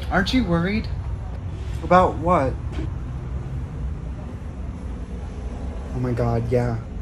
Aren't you worried? About what? Oh my god, yeah.